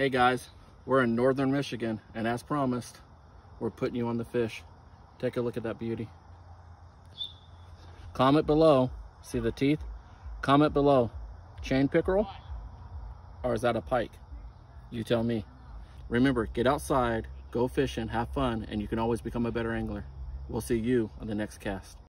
Hey guys, we're in northern Michigan, and as promised, we're putting you on the fish. Take a look at that beauty. Comment below, see the teeth? Comment below, chain pickerel, or is that a pike? You tell me. Remember, get outside, go fishing, have fun, and you can always become a better angler. We'll see you on the next cast.